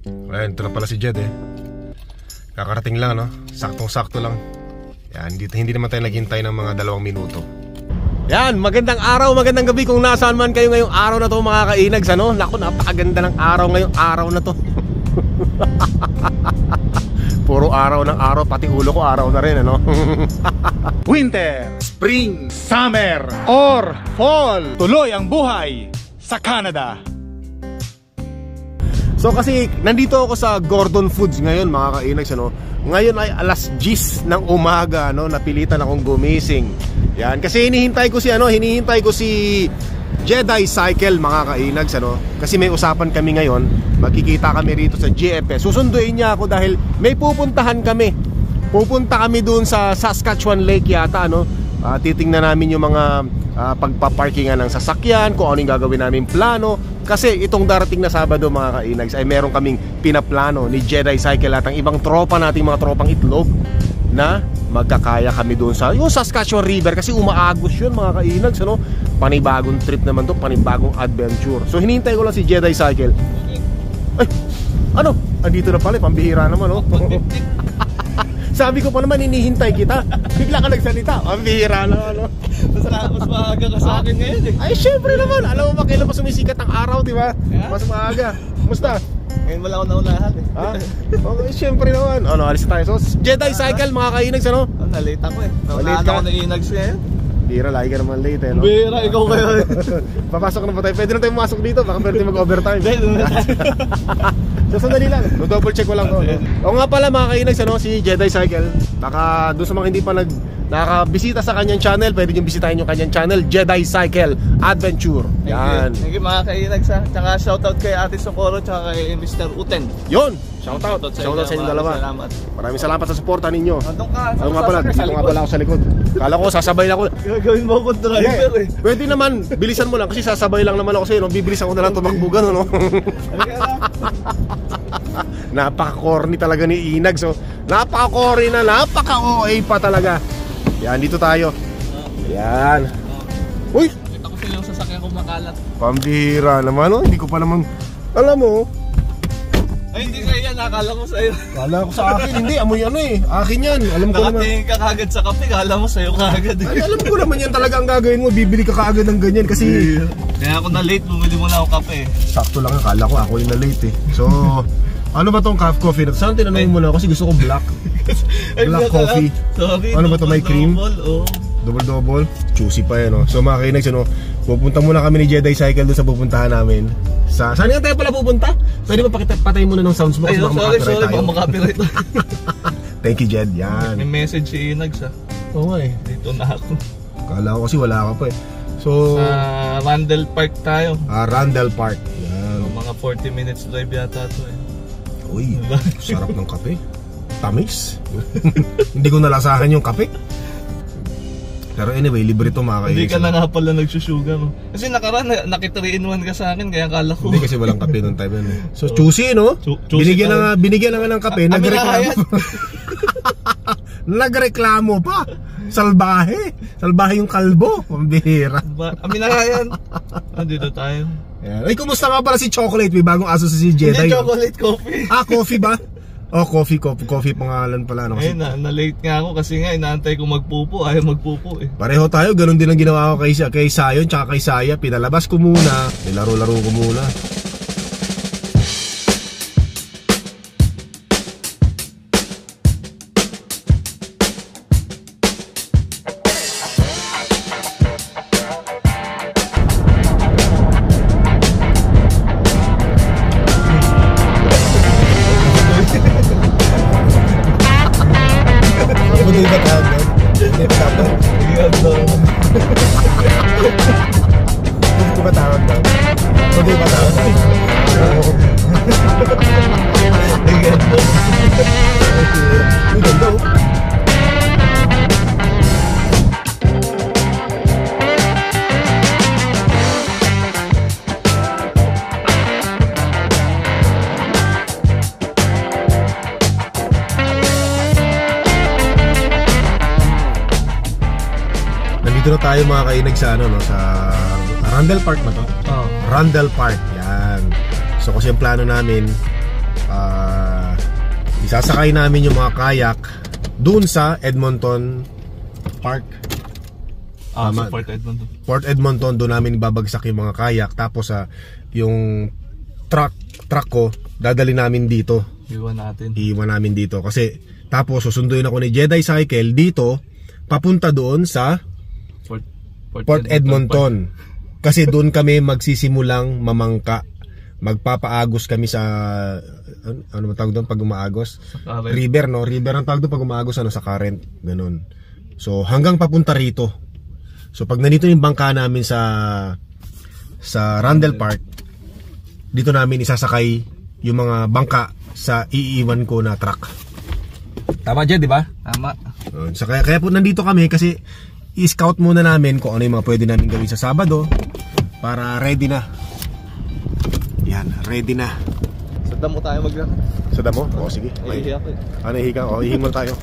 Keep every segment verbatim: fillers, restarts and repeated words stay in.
Ayun, ito na pala si Jed eh. Kakarating lang, no? Saktong-sakto lang. Yan, hindi, hindi naman tayo naghintay ng mga dalawang minuto. Yan, magandang araw, magandang gabi kung nasaan man kayo ngayong araw na to, mga kainags, ano? Naku, napakaganda ng araw ngayong araw na to. Puro araw ng araw, pati ulo ko araw na rin, ano? Winter, spring, summer, or fall. Tuloy ang buhay sa Canada. So kasi nandito ako sa Gordon Foods ngayon, mga kainags, ano? Ngayon ay alas diyes ng umaga, no? Napilitan akong gumising. Yan, kasi hinihintay ko si ano, hinihintay ko si Jedi Cycle, mga kainags, ano? Kasi may usapan kami ngayon. Magkikita kami rito sa G F S. Susunduin niya ako dahil may pupuntahan kami. Pupunta kami doon sa Saskatchewan Lake yata, no? Uh, titingnan namin yung mga uh, pagpaparkingan ng sasakyan, kung ano yung gagawin namin plano. Kasi itong darating na Sabado, mga kainags, ay meron kaming pinaplano ni Jedi Cycle at ang ibang tropa nating mga tropang itlog na magkakaya kami doon sa yung Saskatchewan River. Kasi umaagos yun, mga kainags, ano? Panibagong trip naman to, panibagong adventure. So hinihintay ko lang si Jedi Cycle. Ay, ano? Andito na pala, pambihira naman, no? Sabi ko pa naman, hinihintay kita. Bigla ka nagsalita. Pambihira naman, no? Mas, mas maaga ka sa akin ngayon eh. Ay, syempre naman. Alam mo ba kailan pa sumisikat ang araw, di ba? Yeah? Mas maaga. Kumusta? Ngayon wala ako naunahan eh. Ha? Okay, syempre naman. Ano, alis tayo. So, Jedi Cycle, mga kainags, ano? Oh, nalate ako eh. Nalate ka? Ako na inags ngayon. Bira, lagi ka naman late eh, no? Bira, ikaw kayo. Papasok na ba tayo? Pwede na tayo pumasok dito. Baka pwede mag-overtime. So, sandali lang. Double check ko lang to, no? O nga pala, mga kainags, ano? Si Jedi Cycle. Baka doon sa mga hindi pa nag nakakabisita sa kanyang channel, pwede nyo bisitahin yung kanyang channel, Jedi Cycle Adventure. Yan. Thank you, mga kainags, ha? Tsaka shoutout kay Ate Socorro, tsaka kay Mister Uten. Yun! Shoutout! Shoutout sa inyo dalawa. Salamat. Maraming salamat sa suporta ninyo. Andun ka. Ano nga pala, dito nga pala ako sa likod. Kala ko sasabay lang ako. Gagawin mo akong driver eh. Pwede naman, bilisan mo lang kasi sasabay lang naman ako sa'yo, no? Bibilisan ko na lang tumakbo gano'n, no? Napaka-corny talaga ni Inag. So, napaka-corny na, napaka-O A pa talaga. Yan, dito tayo. Yan. Uy! Kita ko sila yung sasakyan ko makalat. Pambihira naman, no? Hindi ko pa naman, alam mo. Ay, hindi sa'yo yan. Nakala ko sa'yo. Kala ko sa akin. Hindi, amoy ano eh. Akin yan. Alam ko naman. Nakatingin ka kagad sa kape. Kala mo sa'yo kagad eh. Ay, alam ko naman yan talaga ang gagawin mo. Bibili ka kaagad ng ganyan kasi kaya ako na late. Bumili mo na ako kape. sakto lang. Akala ko ako yung na late eh. So, ano ba tong calf coffee? Saan tinanong mo na ako? Kasi gusto ko black. Black coffee. Sorry. Ano ba to? May cream? Oh. Double-double. Juicy pa yan, no? So mga kainags, ano, pupunta muna kami ni Jedi Cycle doon sa pupuntahan namin. Sa, saan nga tayo pala pupunta? Pwede ba pakipatay muna ng sounds mo kasi Ay, baka sorry, makapiright sorry, tayo. baka makapiright. Thank you, Jed. Yan. May message si Inags ha. Oo nga eh. Dito na ako. Kala ko kasi wala ka pa eh. So, sa Randall Park tayo. Ah, Randall Park. Yan. So, mga forty minutes drive yata to eh. Uy, sarap ng kape. Tamis. Hindi ko nalasahan yung kape. Pero anyway, libre ito, mga kainags. Hindi ka na nga pala nagsusugar no? Kasi nakaraan, naki three in one ka sa akin, kaya kala ko. Hindi kasi walang kape noong time yun eh. So, choosy, no? Chu choosy binigyan, na nga, binigyan na nga ng kape, A nagreklamo. Nagreklamo pa. Salbahe. Salbahe yung kalbo. Pambihira. Amin na yan. Andito tayo. Yeah. Ay, kumusta nga pala si Chocolate? May bagong aso sa si Jedi. Hindi, chocolate coffee. Ah, coffee ba? Oh, coffee, coffee, coffee pangalan pala. No? Ayun na, na-late nga ako kasi nga inaantay ko magpupo, ayaw magpupo eh. Pareho tayo, ganun din ang ginawa ko kay, kay Sayon tsaka kay Saya. Pinalabas ko muna, nilaro-laro ko muna. Hindi ba tawag? Hindi ba tawag? Hindi ba tawag? Hindi ba tawag? Ang ganda. Ang ganda. Dito na tayo mga kainag sa ano no, sa Randall Park ba to? Oh. Randall Park, yan. So kasi yung plano namin, uh, isasakay namin yung mga kayak doon sa Edmonton Park. Ah, Tama. sa Port Edmonton. Port Edmonton, doon namin ibabagsak yung mga kayak. Tapos uh, yung truck truck ko dadali namin dito. Iwan natin. Iiwan namin dito kasi tapos susunduin ako ni Jedi Cycle dito papunta doon sa Port, Port, Port Edmonton. Edmonton. Kasi doon kami magsisimulang mamangka. Magpapaagos kami sa ano, ano tawag doon pag umaagos? River, no? River ang tawag doon pag umaagos, ano, sa current, ganun. So hanggang papunta rito. So pag nandito yung bangka namin sa sa Randall Park, dito namin isasakay yung mga bangka sa iiwan ko na truck. Tama dyan, di ba? Tama. So kaya, kaya po nandito kami kasi i-scout muna namin kung ano yung mga pwede namin gawin sa Sabado para ready na. Yan, ready na. Sa damo tayo maglakad. Sa damo? Oo, sige. Ihihi ako eh. Ano, ihi ka? O, ihi mo tayo.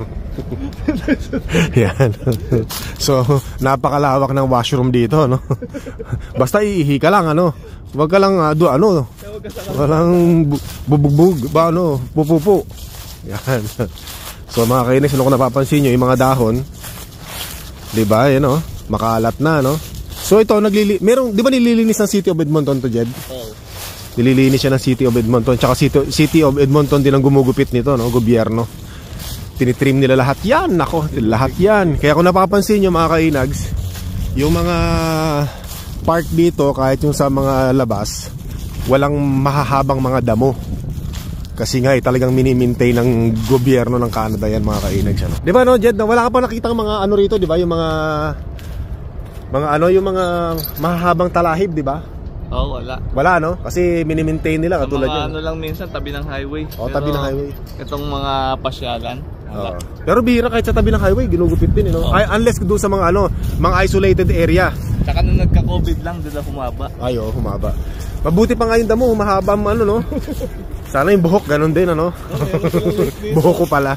Yan. So, napakalawak ng washroom dito, no? Basta ihi ka lang, ano? Huwag ka lang, uh, do, ano? Walang bubugbog, ba, ano? Pupupo. Yan. So, mga kainis, ano kung napapansin nyo, yung mga dahon, diba, yan, no? Makalat na, no? So, ito, naglili... Merong, di ba nililinis ng City of Edmonton to, Jed? Oo. Nililinis siya ng City of Edmonton. Tsaka City, City of Edmonton din ang gumugupit nito, no? Gobyerno. Tinitrim nila lahat yan. Nako, lahat yan. Kaya kung napapansin nyo mga kainags, yung mga park dito, kahit yung sa mga labas, walang mahahabang mga damo. Kasi nga, eh, talagang mini-maintain ng gobyerno ng Canada yan mga kainags. Ano? Di ba, no, Jed? Wala ka pa nakitang mga ano rito, di ba? Yung mga... Mga ano, yung mga mahahabang talahib, di ba? Oo, oh, wala. Wala, no? Kasi mini-maintain nila sa katulad mga yun. ano lang minsan, tabi ng highway. Oo, tabi ng highway. Itong mga pasyalan, wala. Oo. Pero bihira kahit sa tabi ng highway, ginugupit din, eh, no? Ay, unless doon sa mga ano, mga isolated area. Tsaka nung nagka-COVID lang, doon na humaba. Ay, oo, humaba. Mabuti pa nga yung damo, humahaba ang ano, no? Sana yung buhok, ganun din, ano? Buhok ko pala.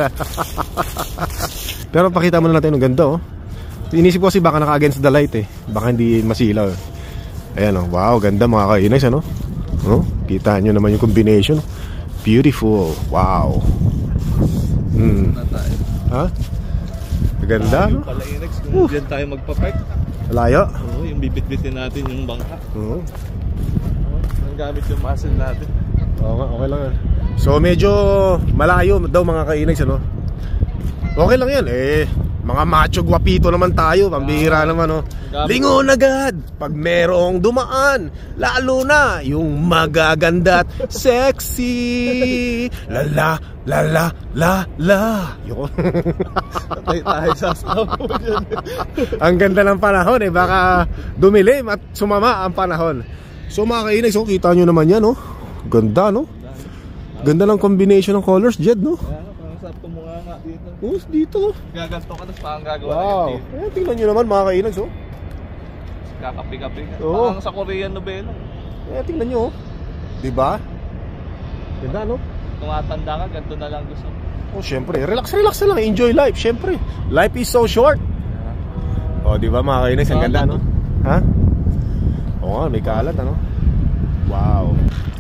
Pero pakita mo na natin, ang ganda, oh. Inisip ko kasi baka naka-against the light, eh. Baka hindi masilaw, eh. Ayan, oh. Wow, ganda mga kainis, ano? Oh, kita nyo naman yung combination. Beautiful. Wow. Hmm. Ha? Ganda, no? Pala Inex, kung dyan tayo magpapark. Layo? Oo, yung bibit-bitin natin yung bangka. Oo. Ang gamit yung muscle natin. Oo nga, okay lang yan. So medyo malayo daw mga kainags, ano? Okay lang yan, eh. Mga macho guwapito naman tayo, pambihira naman, no? Lingon agad pag merong dumaan, lalo na yung magaganda at sexy. Lala, lala, la, la. Yun. Patay tayo sa asawa mo dyan. Ang ganda ng panahon, eh. Baka dumilim at sumama ang panahon. So mga kainags, so, kita nyo naman yan, no? Ganda, no? Ganda ng combination ng colors, Jed, no? Sarap kumukha nga dito. Oh, dito. Gaganto ka, tapos parang gagawa Wow. na yung Eh, tingnan nyo naman mga kainags, oh. kakapi-kapi ka. Oo. Parang sa Korean novela. Eh, tingnan nyo, oh. Diba? Ganda, no? Tumatanda ka, ganito na lang gusto. Oh, syempre. Relax, relax na lang. Enjoy life, syempre. Life is so short. Oh, diba mga kainags? Ang ganda, no? Ha? Oo nga, may kalat, ano? Wow.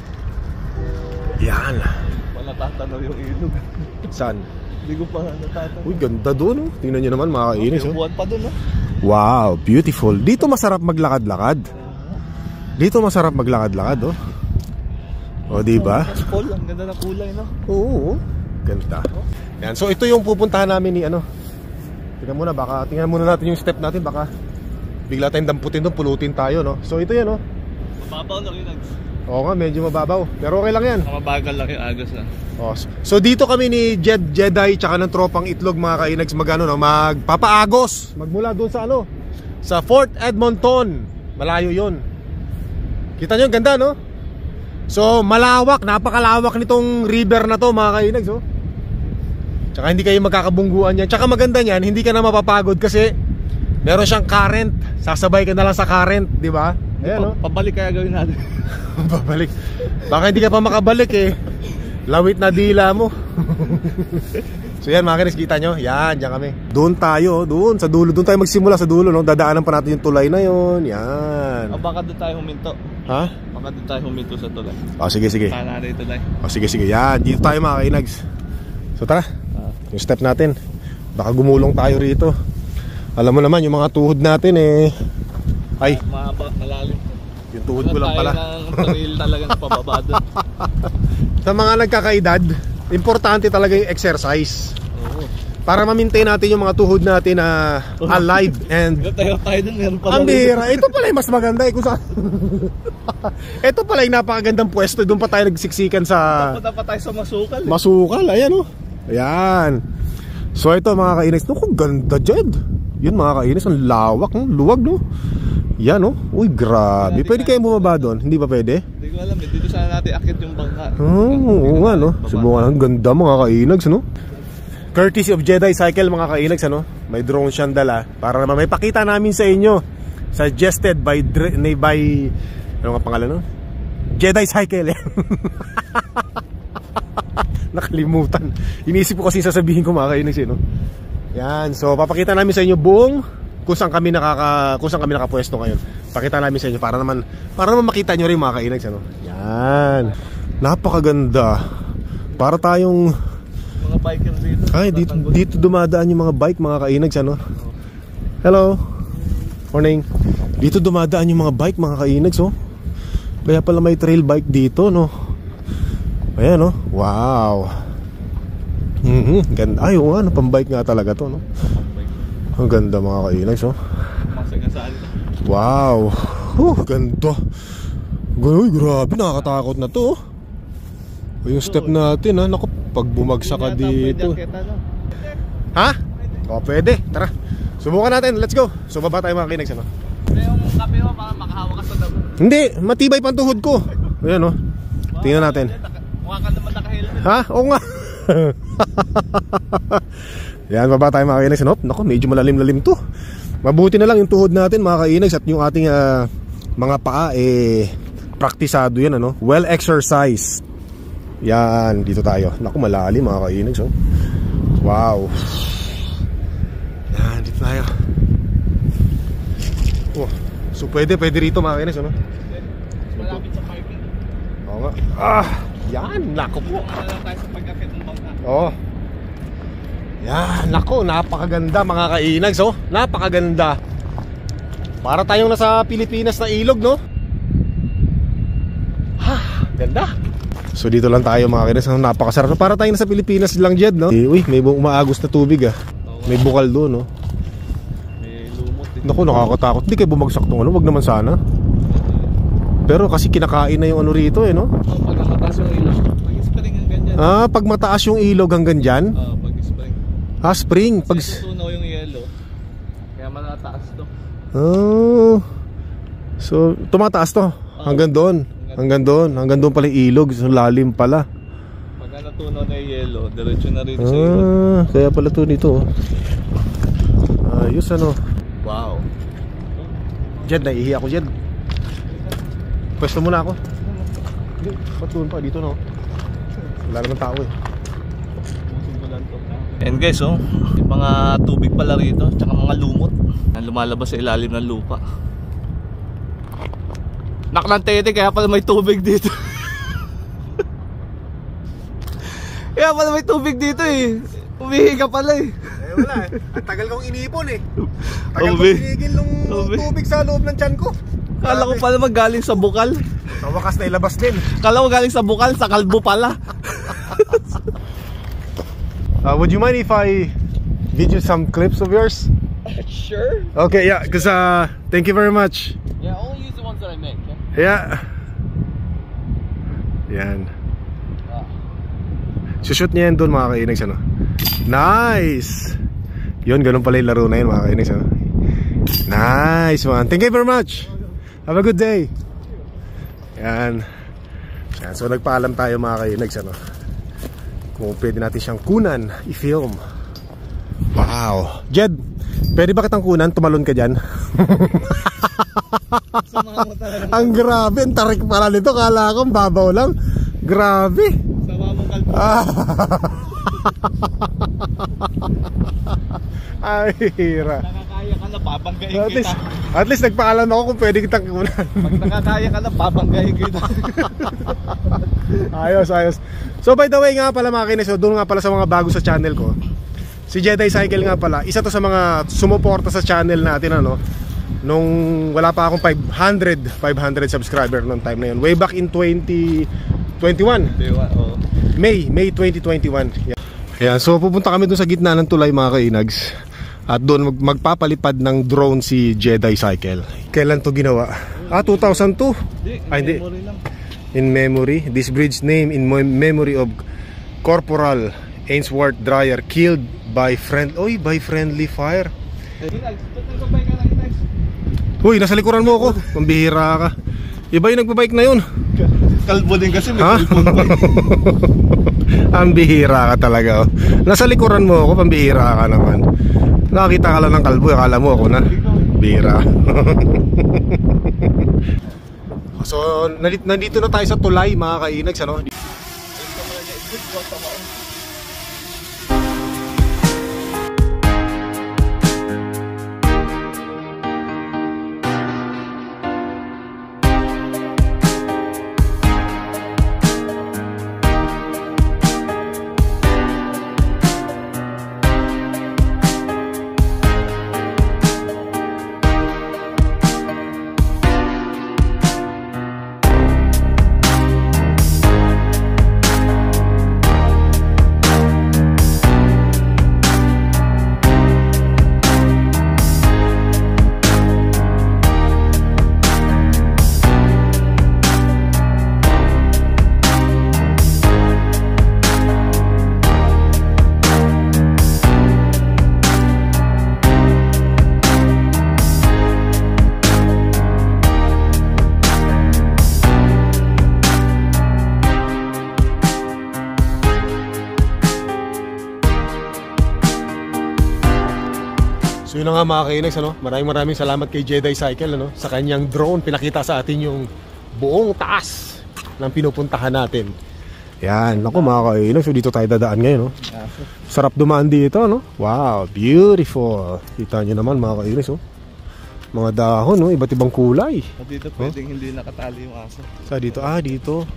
Yan. Wala tatanaw yung ilog. Saan? Hindi ko pa natatanaw. Uy, ganda doon, oh. Tingnan nyo naman mga kainis, Yung oh. buwan pa dun, no? Wow, beautiful. Dito masarap maglakad-lakad. Dito masarap maglakad-lakad, oh. O, diba? Paul, ang ganda ng kulay, no? Oo, ganda. Yan, so ito yung pupuntahan namin ni ano. Tingnan muna, baka tingnan muna natin yung step natin, baka bigla tayong damputin doon, pulutin tayo, no? So ito yan, oh. Mababaw lang yun. Oo nga, medyo mababaw. Pero okay lang yan. Mabagal lang yung agos, na. Oh, so dito kami ni Jed Jedi tsaka ng tropang itlog mga kainags magano no, magpapaagos. Magmula doon sa ano? Sa Fort Edmonton. Malayo 'yon. Kita niyo, ganda, no? So malawak, napakalawak nitong river na to mga kainags, oh. Tsaka hindi kayo magkakabungguan yan. Tsaka maganda niyan, hindi ka na mapapagod kasi meron siyang current. Sasabay ka na lang sa current, di ba? Ayan, no? Pabalik kaya gawin natin. Pabalik. Baka hindi ka pa makabalik, eh. Lawit na dila mo. So yan mga kainex, kita nyo? Yan, dyan kami. Doon tayo, doon, sa dulo. Doon tayo magsimula sa dulo, no? Dadaanan pa natin yung tulay na yon. Yan. O baka doon tayo huminto. Ha? Baka doon tayo huminto sa tulay. O sige, sige. Sana rin tulay. O sige, sige. Yan, dito tayo mga kainex. So tara, yung step natin. Baka gumulong tayo rito. Alam mo naman, yung mga tuhod natin eh. Ay, mahaba, malalim. yung tuhod ko lang pala. Tayo ng trail talaga na pababa doon. Sa mga nagkakaedad, importante talaga yung exercise. Oo. Para ma-maintain natin yung mga tuhod natin na alive and Tayo tayo doon, meron pa. ang bihira. Ito pala yung mas maganda eh kung saan. Ito pala yung napakagandang pwesto. Doon pa tayo nagsiksikan sa Punta pa tayo sa masukal. Eh. Masukal. Ayan o. Oh. Ayan. So ito mga kainis. No, kung ganda Jed. Yun mga kainis. Ang lawak, no? Luwag no. Yan o. Oh. Uy grabe. Pwede kayong bumaba doon? Hindi ba pwede? Hindi ko alam. Dito sana natin akit yung bangka. Oh, oo nga no. Subukan. Ang ganda mga kainags no. Courtesy of Jedi Cycle mga kainags ano. May drone siyang dala para naman may pakita namin sa inyo. Suggested by by ano nga pangalan no? Jedi Cycle. Nakalimutan. Iniisip ko kasi sasabihin ko mga kainags eh, no? Yan. So papakita namin sa inyo buong kung saan kami nakaka kung saan kami nakapwesto ngayon. Pakita namin sa inyo para naman para naman makita nyo rin mga kainags ano. Yan. Napakaganda. Para tayong mga biker dito. ay dito, dito dumadaan yung mga bike mga kainags ano. Hello. Morning. Dito dumadaan yung mga bike mga kainags oh. Kaya pala may trail bike dito no. Ayan oh. Wow. Mhm. Ganda. Ay oh, ano pang bike nga talaga to no. Ang ganda mga kainags oh. Masagasaan. Wow. Oh, ganda. Uy, grabe nakakatakot na to oh. Yung step natin ha. Naku, pag bumagsak ka dito. Ha? O pwede, tara. Subukan natin, let's go. So baba tayo mga kainags ano. Yung kape mo baka makahawa ka sa damo. Hindi, matibay pa ang tuhod ko. Ayan oh. Tingnan natin. Mukha ka naman naka-helmet. Ha? Oo nga. Yan, baba tayo mga kainags ano. Naku, medyo malalim-lalim to. Mabuti na lang yung tuhod natin mga kainags at yung ating uh, mga paa eh praktisado yan ano. Well exercised. Yan, dito tayo. Naku, malalim mga kainags oh. Wow. Yan, dito tayo. Oh, so pwede, pwede rito mga kainags ano. Malapit sa parking. Oo nga. Ah, yan, naku po. Wala tayo sa pag-akit ng bangka. Oo. Yan, naku, napakaganda mga kainags oh. Napakaganda. Para tayong nasa Pilipinas na ilog no. Ha, ganda. So dito lang tayo mga kainags. Napakasarap. Para tayong nasa Pilipinas lang Jed no. Eh, uy, may umaagos na tubig ah. May bukal doon no. May lumot eh. Naku, nakakatakot. Hindi kayo bumagsak tong ano. Wag naman sana. Pero kasi kinakain na yung ano rito eh no. Oh, pag mataas yung ilog. Pag-spring hanggang dyan. Ah, pag mataas yung ilog hanggang dyan. Oo, pag-spring. Ah, spring. Pag... Kasi tutunaw yung yellow. Kaya malataas to. Oh. So, tumataas to. Hanggang doon. Hanggang doon. Hanggang doon pala yung ilog. So, lalim pala. Pag natunaw na yung yellow, diretso na rin sa ilog. Ah, kaya pala to dito. Ayos ano. Wow. Jed, naiihi ako Jed. Pwesto muna ako. Hindi, ba't doon pa? Dito no. Wala naman tao eh. And guys oh, yung mga tubig pala rito, tsaka mga lumot na lumalabas sa ilalim ng lupa. Naklantete, kaya pala may tubig dito. Kaya pala may tubig dito eh. Umihi ka pala eh. Eh wala eh. Ang tagal kong iniipon eh. Tagal Ube. kong tinigil nung Ube. tubig sa loob ng tiyan ko. Kala ko pala magaling sa bukal. Sa wakas na ilabas din. Kala ko galing sa bukal, sa kalbo pala. Uh, would you mind if I video some clips of yours? Sure. Okay, yeah, because uh, thank you very much. Yeah, only use the ones that I make. Okay? Yeah. Yan. Sushoot niya yan doon mga kainags ano. Nice. Yun, ganun pala yung laro na yun mga kainags ano. Nice man. Thank you very much. Have a good day. Yan. Yan. So nagpaalam tayo mga kainags ano. Kung pwede natin siyang kunan, i-film. Wow. Jed, pwede ba kitang kunan? Tumalon ka dyan. Ang grabe, ang tarik pala nito. Kala ko babaw lang. Grabe. Sama mo kalbo. Ah. Ay, hira. Nakakaya ka na, babanggain At kita. least, at least nagpaalam ako kung pwede kitang kunan. Pag nakakaya ka na, babanggain kita. Ayos, ayos. So by the way nga pala mga kinis, so doon nga pala sa mga bago sa channel ko, si Jedi Cycle nga pala, isa to sa mga sumuporta sa channel natin, ano, nung wala pa akong five hundred subscriber noong time na yun. Way back in twenty twenty-one. Oh. May, May twenty twenty-one. Yeah. Ayan, so pupunta kami doon sa gitna ng tulay mga kainags. At doon mag magpapalipad ng drone si Jedi Cycle. Kailan to ginawa? Ah, two thousand two. Ay, hindi. In memory. This bridge name in memory of Corporal Ainsworth Dreyer, killed by friend Oy, by friendly fire. Uy, nasa likuran mo ako. Pambihira ka. Iba yung nagbabike na yun. Kalbo din kasi may ha? Ang bihira ka talaga, oh. Nasa likuran mo ako, pambihira ka naman. Nakakita ka lang ng kalbo, akala mo ako na bihira. So, nandito na tayo sa tulay mga kainags, ano? So yun na nga mga kainags, ano? Maraming maraming salamat kay Jedi Cycle, ano? Sa kanyang drone, pinakita sa atin yung buong taas ng pinupuntahan natin. Yan, naku mga kainags, so dito tayo dadaan ngayon, no? Sarap dumaan dito, no? Wow, beautiful. Kita nyo naman mga kainags, oh. Mga dahon, no? Iba't ibang kulay. Dito pwedeng oh? Hindi nakatali yung aso. Sa dito, ah dito.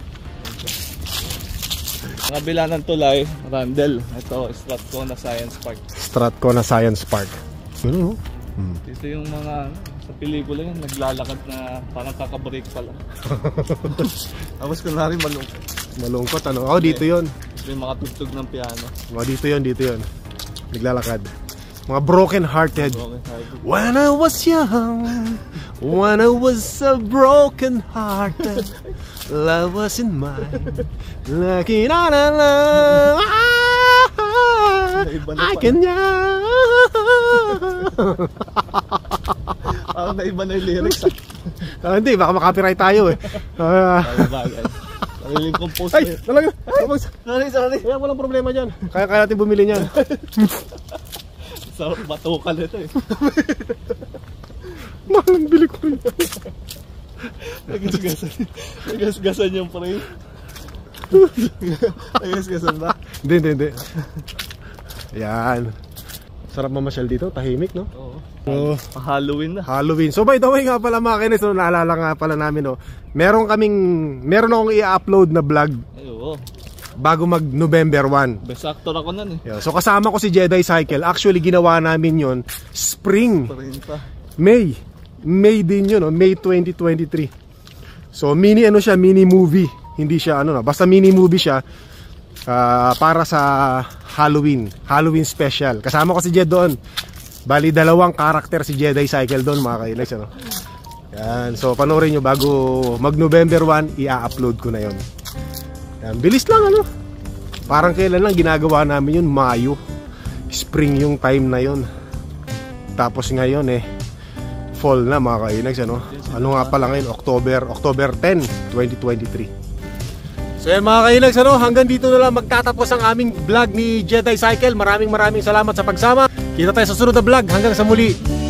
Ang kabila ng tulay, Randall. Ito, Strathcona Science Park. Strathcona Science Park. Ano, no? Hmm. Dito yung mga, sa pelikula yun, naglalakad na parang kakabreak pala. Tapos kunwari malungkot. Malungkot, ano? Oh, dito yun. Ito yung mga tugtog ng piano. Oh, dito yun, dito yun. Naglalakad. Mga broken hearted. Broken hearted. When I was young, when I was a broken hearted, love wasn't mine. Lucky na na na, I can ya. Parang naiba na yung lyrics. Ah, hindi, baka makapiright tayo eh. Ah. Bagay. Sariling compose. Ay, talaga. Sorry, sorry. Kaya walang problema dyan. Kaya kaya natin bumili niyan. Sa batukal ito eh. Malang bili ko rin. Nagasgasan. Nagasgasan yung frame. Nagasgasan ba? Hindi, hindi, hindi. Yan. Sarap mamasyal dito, tahimik, no? Oo. Oh, Halloween na. Halloween. So by the way nga pala mga kinis, no, naalala nga pala namin, no, meron kaming, meron akong i-upload na vlog. Ay, oo. Bago mag November first. Best actor ako nun eh. Yeah, so kasama ko si Jedi Cycle. Actually ginawa namin yon spring. Pa. May. May din yun, no? May twenty twenty-three. So mini ano siya, mini movie. Hindi siya ano na, basta mini movie siya. Uh, para sa Halloween. Halloween special. Kasama ko si Jed doon. Bali dalawang karakter si Jedi Cycle doon mga kainags, ano? Yan. So panoorin nyo bago mag November first, i-upload ko na yon. Yan. Bilis lang, ano? Parang kailan lang ginagawa namin yun, Mayo. Spring yung time na yon. Tapos ngayon eh fall na mga kainags, ano? Ano nga pala ngayon? October, October tenth, twenty twenty-three. So yan mga kainags, ano? Hanggang dito na lang magtatapos ang aming vlog ni Jedi Cycle. Maraming maraming salamat sa pagsama. Kita tayo sa sunod na vlog. Hanggang sa muli.